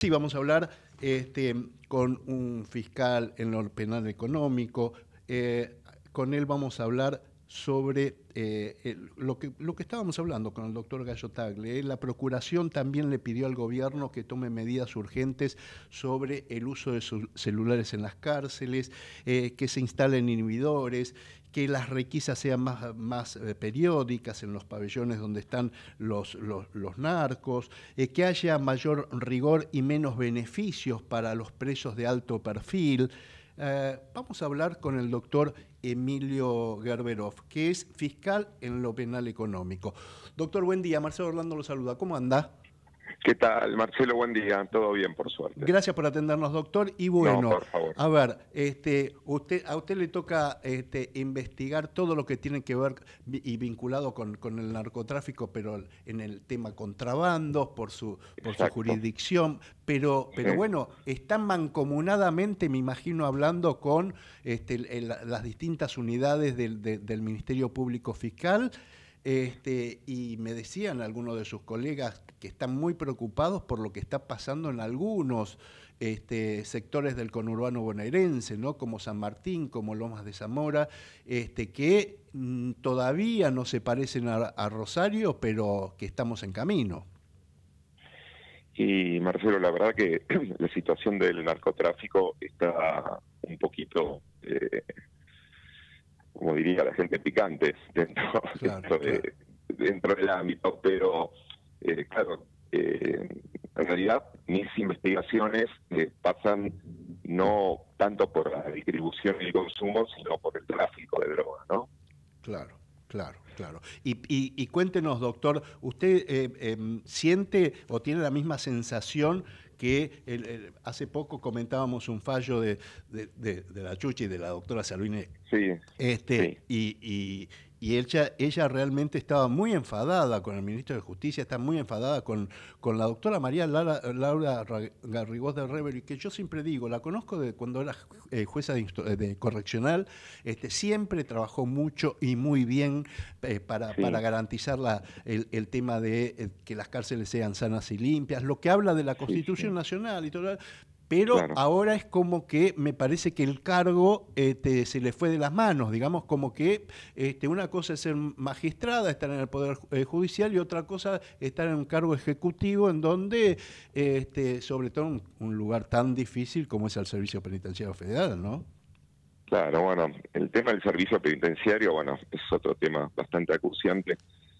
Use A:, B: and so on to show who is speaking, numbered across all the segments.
A: Sí, vamos a hablar con un fiscal en lo penal económico. Con él vamos a hablar sobre lo que estábamos hablando con el doctor Gallo Tagle. La Procuración también le pidió al gobierno que tome medidas urgentes sobre el uso de sus celulares en las cárceles, que se instalen inhibidores, que las requisas sean más periódicas en los pabellones donde están los narcos, que haya mayor rigor y menos beneficios para los presos de alto perfil. Vamos a hablar con el doctor Emilio Gerberov, que es fiscal en lo penal económico. Doctor, buen día. Marcelo Orlando lo saluda. ¿Cómo anda?
B: ¿Qué tal, Marcelo? Buen día. Todo bien, por suerte.
A: Gracias por atendernos, doctor. Y bueno,
B: no, por favor.
A: A ver, a usted le toca investigar todo lo que tiene que ver y vinculado con el narcotráfico, pero en el tema contrabandos, por su jurisdicción. Pero
B: Sí.
A: bueno, están mancomunadamente, me imagino, hablando con las distintas unidades del Ministerio Público Fiscal. Y me decían algunos de sus colegas que están muy preocupados por lo que está pasando en algunos sectores del conurbano bonaerense, ¿no? Como San Martín, como Lomas de Zamora, que todavía no se parecen a Rosario, pero que estamos en camino.
B: Y Marcelo, la verdad que la situación del narcotráfico está un poquito, como diría la gente, picante dentro del ámbito, pero claro, en realidad mis investigaciones pasan no tanto por la distribución y el consumo, sino por el tráfico de drogas, ¿no?
A: Claro. Claro. Y cuéntenos, doctor, ¿usted siente o tiene la misma sensación que hace poco comentábamos un fallo de la Chuchi, de la doctora Salvini?
B: Sí.
A: Y ella realmente estaba muy enfadada con el ministro de Justicia, está muy enfadada con la doctora María Laura Garrigós de Reveri, que yo siempre digo, la conozco de cuando era jueza de correccional, siempre trabajó mucho y muy bien para garantizar el tema de que las cárceles sean sanas y limpias, lo que habla de la Constitución Nacional y todo. Pero ahora es como que me parece que el cargo se le fue de las manos, digamos, como que una cosa es ser magistrada, estar en el Poder Judicial, y otra cosa estar en un cargo ejecutivo en donde, sobre todo un lugar tan difícil como es el Servicio Penitenciario Federal, ¿no?
B: Claro, bueno, el tema del servicio penitenciario, bueno, es otro tema bastante acuciante.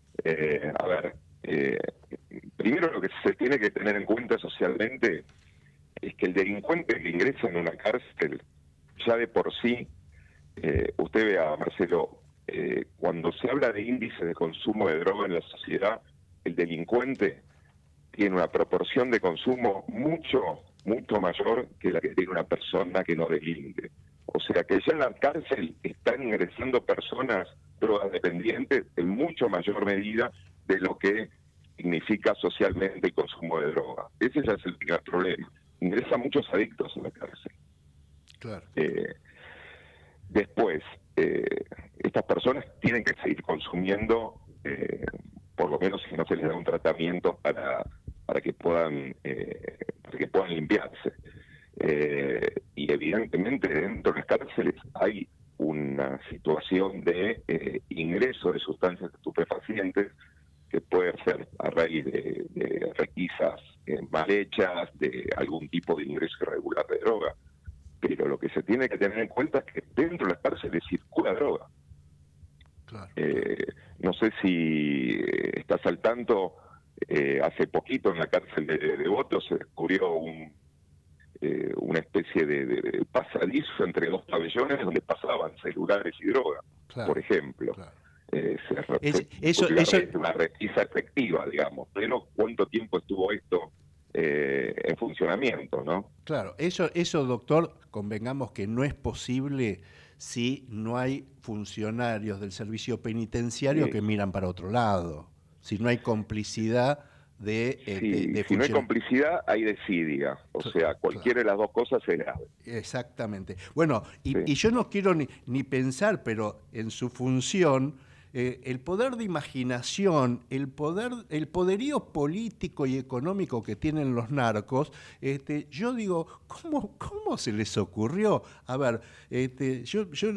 B: Primero lo que se tiene que tener en cuenta socialmente es que el delincuente que ingresa en una cárcel, ya de por sí, usted vea, Marcelo, cuando se habla de índice de consumo de droga en la sociedad, el delincuente tiene una proporción de consumo mucho mayor que la que tiene una persona que no delinque. O sea que ya en la cárcel están ingresando personas drogadependientes en mucho mayor medida de lo que significa socialmente el consumo de droga. Ese ya es el primer problema. Ingresan muchos adictos en la cárcel.
A: Claro.
B: Después, estas personas tienen que seguir consumiendo, por lo menos si no se les da un tratamiento para que puedan limpiarse. Y evidentemente dentro de las cárceles hay una situación de ingreso de sustancias estupefacientes que puede ser a raíz de requisas mal hechas, de algún tipo de ingreso irregular de droga. Pero lo que se tiene que tener en cuenta es que dentro de las cárceles circula droga.
A: Claro.
B: No sé si estás al tanto, hace poquito en la cárcel de Devoto se descubrió una especie de pasadizo entre dos pabellones donde pasaban celulares y droga, por ejemplo. Claro.
A: Eso
B: es una requisa efectiva, digamos, pero ¿cuánto tiempo estuvo esto en funcionamiento, no?
A: Claro, eso, doctor, convengamos que no es posible si no hay funcionarios del servicio penitenciario que miran para otro lado, si no hay complicidad
B: si no hay complicidad, hay desidia. O sea, cualquiera de las dos cosas es grave.
A: Exactamente. Bueno, y yo no quiero ni pensar, pero en su función, el poder de imaginación, el poderío político y económico que tienen los narcos, yo digo, ¿cómo se les ocurrió? A ver, yo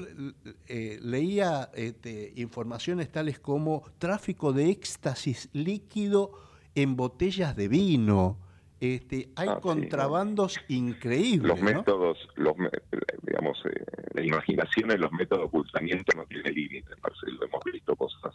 A: leía informaciones tales como tráfico de éxtasis líquido en botellas de vino. Hay contrabandos increíbles,
B: los
A: ¿no?
B: métodos, digamos, la imaginación en los métodos de ocultamiento no tiene límites, Marcelo. Hemos visto cosas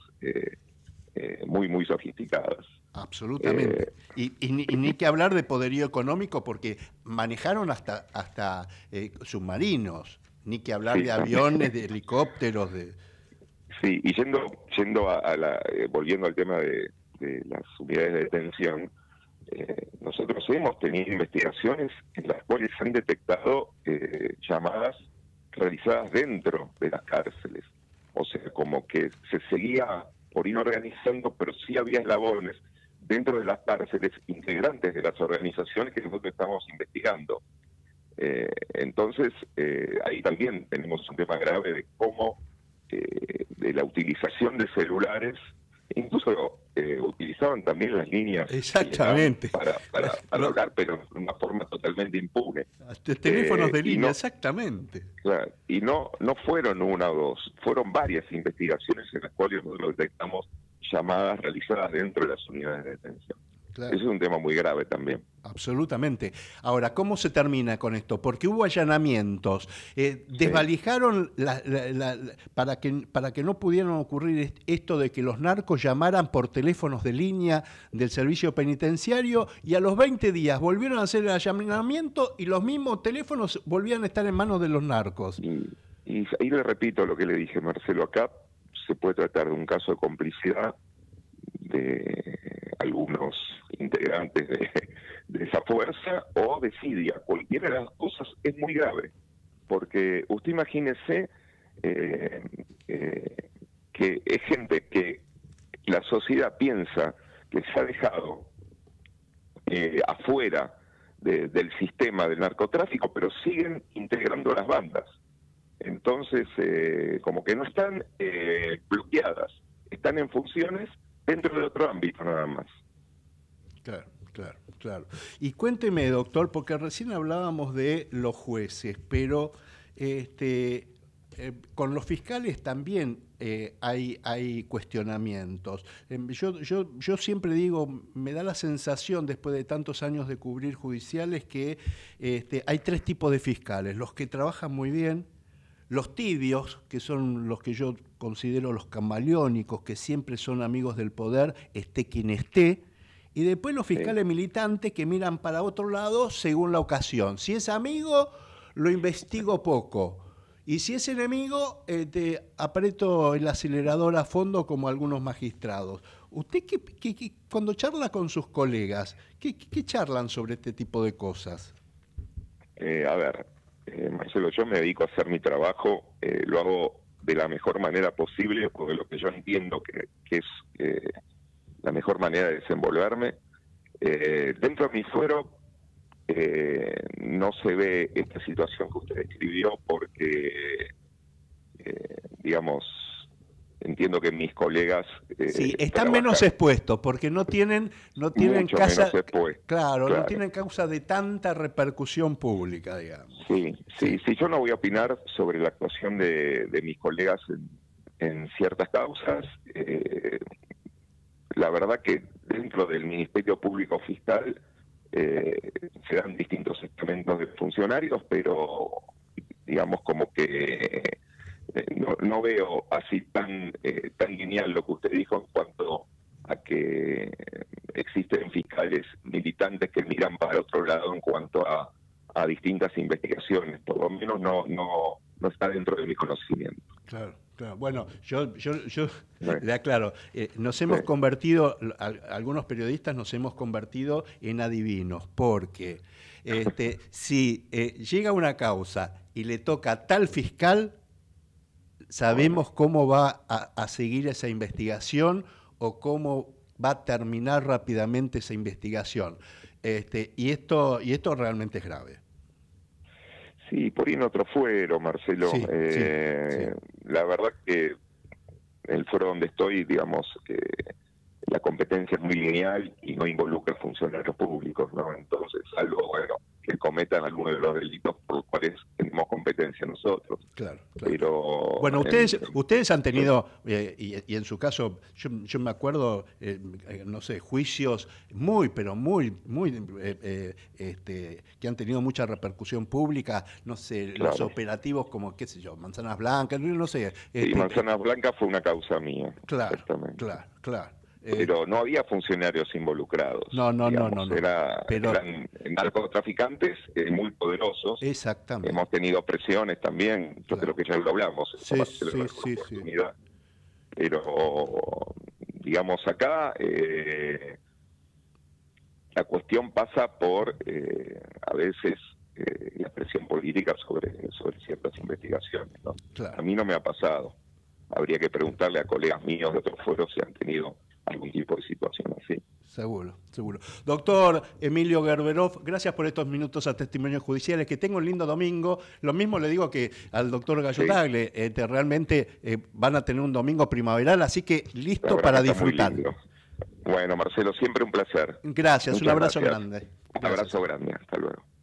B: muy, muy sofisticadas.
A: Absolutamente. Y ni que hablar de poderío económico, porque manejaron hasta submarinos, ni que hablar de aviones, de helicópteros, de...
B: Sí, y yendo volviendo al tema de las unidades de detención, nosotros hemos tenido investigaciones en las cuales se han detectado llamadas realizadas dentro de las cárceles. O sea, como que se seguía por ir organizando, pero sí había eslabones dentro de las cárceles, integrantes de las organizaciones que nosotros estamos investigando. Entonces, ahí también tenemos un tema grave de cómo, de la utilización de celulares. Incluso utilizaban también las líneas
A: exactamente
B: para hablar, pero de una forma totalmente impune.
A: Teléfonos de línea, exactamente.
B: Claro, y no fueron una o dos, fueron varias investigaciones en las cuales nosotros detectamos llamadas realizadas dentro de las unidades de detención. Claro. Eso es un tema muy grave también.
A: Absolutamente. Ahora, ¿cómo se termina con esto? Porque hubo allanamientos, desvalijaron para que no pudieran ocurrir esto de que los narcos llamaran por teléfonos de línea del servicio penitenciario, y a los 20 días volvieron a hacer el allanamiento y los mismos teléfonos volvían a estar en manos de los narcos.
B: Y ahí le repito lo que le dije, Marcelo, acá se puede tratar de un caso de complicidad de algunos integrantes de esa fuerza o desidia. Cualquiera de las cosas es muy grave, porque usted imagínese que es gente que la sociedad piensa que se ha dejado afuera del sistema del narcotráfico, pero siguen integrando las bandas. Entonces, como que no están bloqueadas, están en funciones dentro de otro ámbito nada más.
A: Claro. Y cuénteme, doctor, porque recién hablábamos de los jueces, pero con los fiscales también hay cuestionamientos. Yo siempre digo, me da la sensación, después de tantos años de cubrir judiciales, que hay tres tipos de fiscales: los que trabajan muy bien, los tibios, que son los que yo considero los camaleónicos, que siempre son amigos del poder, esté quien esté, y después los fiscales militantes que miran para otro lado según la ocasión. Si es amigo, lo investigo poco, y si es enemigo, aprieto el acelerador a fondo como algunos magistrados. ¿Usted cuando charla con sus colegas, qué charlan sobre este tipo de cosas?
B: A ver, Marcelo, yo me dedico a hacer mi trabajo, lo hago de la mejor manera posible, o de lo que yo entiendo que es la mejor manera de desenvolverme. Dentro de mi fuero no se ve esta situación que usted describió porque, digamos, entiendo que mis colegas
A: sí, están menos expuestos porque no tienen causa, claro, no tienen causa de tanta repercusión pública, digamos.
B: Sí, yo no voy a opinar sobre la actuación de mis colegas en ciertas causas. La verdad que dentro del Ministerio Público Fiscal se dan distintos estamentos de funcionarios, pero digamos como que no veo así tan lineal lo que usted dijo en cuanto a que existen fiscales militantes que miran para otro lado en cuanto a distintas investigaciones. Por lo menos no está dentro de mi conocimiento.
A: Claro. Bueno, yo le aclaro, nos hemos convertido, algunos periodistas nos hemos convertido en adivinos, porque si llega una causa y le toca a tal fiscal, sabemos cómo va a seguir esa investigación o cómo va a terminar rápidamente esa investigación. Y esto realmente es grave.
B: Sí, por ahí en otro fuero, Marcelo.
A: Sí.
B: La verdad que el foro donde estoy, digamos, la competencia es muy lineal y no involucra funcionarios públicos, ¿no? Entonces, salvo, bueno, que cometan algunos de los delitos por los cuales tenemos competencia nosotros.
A: Claro.
B: Pero
A: bueno, ustedes han tenido, y en su caso, yo me acuerdo, no sé, juicios pero muy, que han tenido mucha repercusión pública, no sé,
B: claro,
A: los operativos como, qué sé yo, Manzanas Blancas, no sé.
B: Sí, Manzanas Blancas fue una causa mía.
A: Claro.
B: Pero no había funcionarios involucrados.
A: No.
B: Eran narcotraficantes muy poderosos.
A: Exactamente.
B: Hemos tenido presiones también, yo creo que ya lo hablamos.
A: Sí.
B: Pero, digamos, acá la cuestión pasa por, a veces, la presión política sobre ciertas investigaciones, ¿no?
A: Claro.
B: A mí no me ha pasado. Habría que preguntarle a colegas míos de otros foros si han tenido algún tipo de situación así.
A: Seguro. Doctor Emilio Gerberov, gracias por estos minutos a Testimonios Judiciales. Que tenga un lindo domingo. Lo mismo le digo que al doctor Gallo Tagle. Realmente van a tener un domingo primaveral, así que listo para disfrutar.
B: Bueno, Marcelo, siempre un placer.
A: Gracias, un abrazo grande.
B: Un abrazo grande, hasta luego.